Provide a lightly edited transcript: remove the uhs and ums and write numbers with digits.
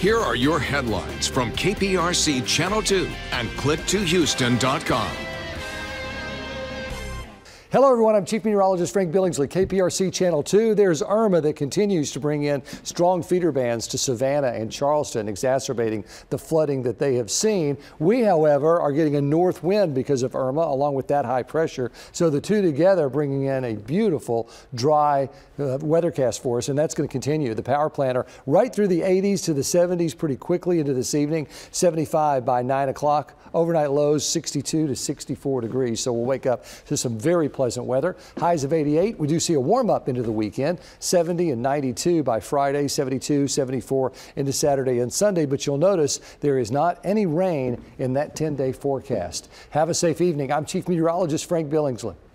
Here are your headlines from KPRC Channel 2 and click2houston.com. Hello, everyone. I'm Chief Meteorologist Frank Billingsley, KPRC Channel 2. There's Irma that continues to bring in strong feeder bands to Savannah and Charleston, exacerbating the flooding that they have seen. We, however, are getting a north wind because of Irma, along with that high pressure. So the two together bringing in a beautiful, dry weathercast for us, and that's going to continue. The power planter right through the 80s to the 70s pretty quickly into this evening, 75 by 9 o'clock. Overnight lows 62 to 64 degrees. So we'll wake up to some very pleasant weather. Highs of 88. We do see a warm up into the weekend, 70 and 92 by Friday, 72, 74 into Saturday and Sunday. But you'll notice there is not any rain in that 10-day forecast. Have a safe evening. I'm Chief Meteorologist Frank Billingsley.